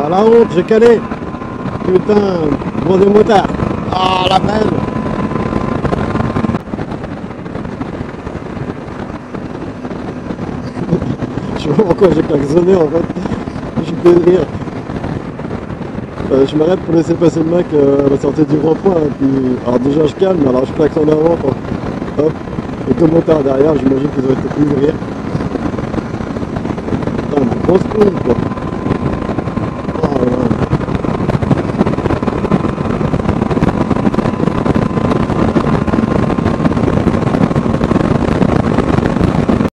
Ah la honte, j'ai calé. Putain, gros des motards. Ah la peine. Je sais pas pourquoi j'ai klaxonné en fait. Je suis de rire. Je m'arrête pour laisser passer le mec à la sortie du rond-point. Puis, alors déjà je calme, alors je klaxonne avant. Quoi. Hop. Et tout le motard derrière, j'imagine qu'ils ont été plus de rire. Putain, mais grosse con quoi.